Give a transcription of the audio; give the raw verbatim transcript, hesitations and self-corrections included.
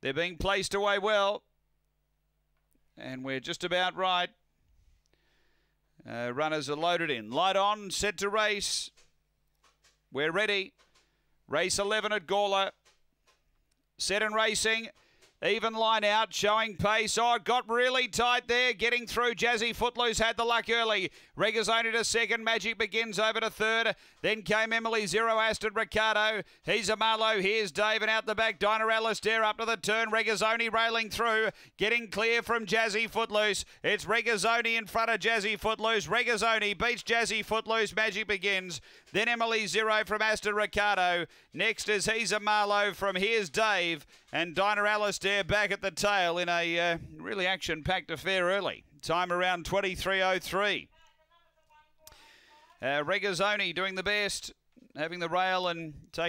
They're being placed away well. And we're just about right. Uh, runners are loaded in. Light on, set to race. We're ready. Race eleven at Gawler. Set and racing. Even line out, showing pace. Oh, it got really tight there. Getting through. Jazzy Footloose had the luck early. Regazzoni to second. Magic Begins over to third. Then came Emily Zero Aston Ricardo. He's a Marlowe. Here's Dave, and out the back, Dinah Alistair up to the turn. Regazzoni railing through. Getting clear from Jazzy Footloose. It's Regazzoni in front of Jazzy Footloose. Regazzoni beats Jazzy Footloose. Magic Begins. Then Emily Zero from Aston Ricardo. Next is He's a Marlowe from Here's Dave. And Dinah Alistair back at the tail in a uh, really action-packed affair early. Time around twenty-three oh three. Uh, Regazzoni doing the best, having the rail and taking